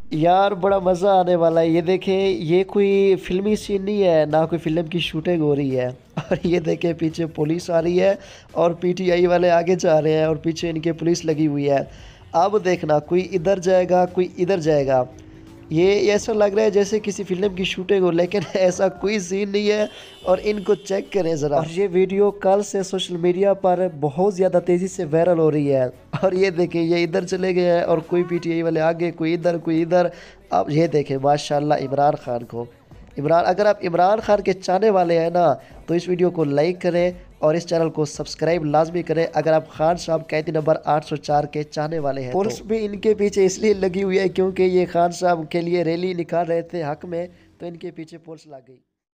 यार बड़ा मज़ा आने वाला है। ये देखें, ये कोई फिल्मी सीन नहीं है, ना कोई फिल्म की शूटिंग हो रही है। और ये देखें, पीछे पुलिस आ रही है और पीटीआई वाले आगे जा रहे हैं और पीछे इनके पुलिस लगी हुई है। अब देखना, कोई इधर जाएगा कोई इधर जाएगा। ये ऐसा लग रहा है जैसे किसी फिल्म की शूटिंग हो, लेकिन ऐसा कोई सीन नहीं है। और इनको चेक करें ज़रा। और ये वीडियो कल से सोशल मीडिया पर बहुत ज़्यादा तेज़ी से वायरल हो रही है। और ये देखें, ये इधर चले गए हैं और कोई पीटीआई वाले आगे, कोई इधर कोई इधर। अब ये देखें माशाल्लाह इमरान खान को। इमरान, अगर आप इमरान खान के चाहने वाले हैं ना, तो इस वीडियो को लाइक करें और इस चैनल को सब्सक्राइब लाजमी करें, अगर आप खान साहब कैदी नंबर 804 के चाहने वाले हैं। पुलिस भी इनके पीछे इसलिए लगी हुई है क्योंकि ये खान साहब के लिए रैली निकाल रहे थे हक में, तो इनके पीछे पुलिस लग गई।